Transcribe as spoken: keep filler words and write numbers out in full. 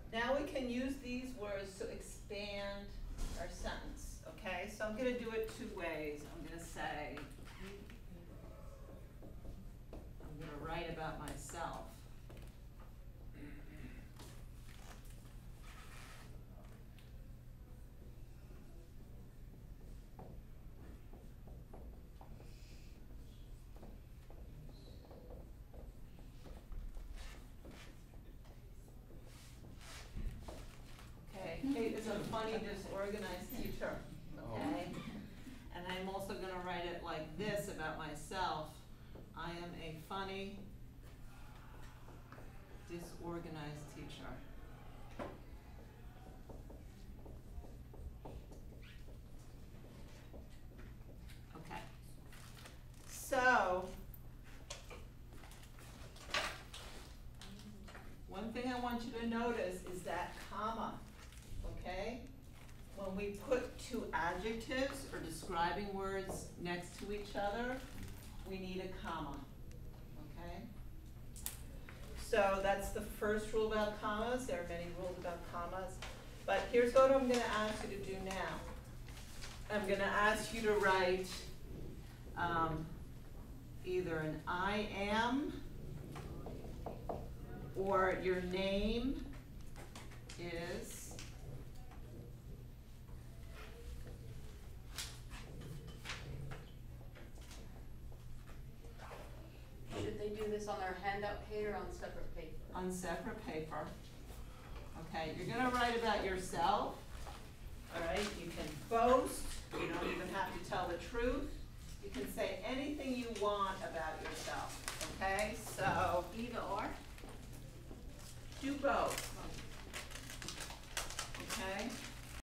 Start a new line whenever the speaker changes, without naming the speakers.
Now we can use these words to expand our sentence, okay? So I'm gonna do it two ways. I'm gonna say, I'm gonna write about myself. Okay, Kate is a funny, disorganized teacher, okay? And I'm also gonna write it like this about myself. I am a funny, disorganized teacher. Okay. So, one thing I want you to notice is that comma, okay? When we put two adjectives or describing words next to each other, we need a comma, okay? So that's the first rule about commas. There are many rules about commas. But here's what I'm gonna ask you to do now. I'm gonna ask you to write um, either an I am or your name is.
Should they do this on their handout page or on separate paper?
On separate paper. Okay, you're gonna write about yourself. All right, you can boast. You don't even have to tell the truth. You can say anything you want about yourself. Okay, so
Either or?
do both.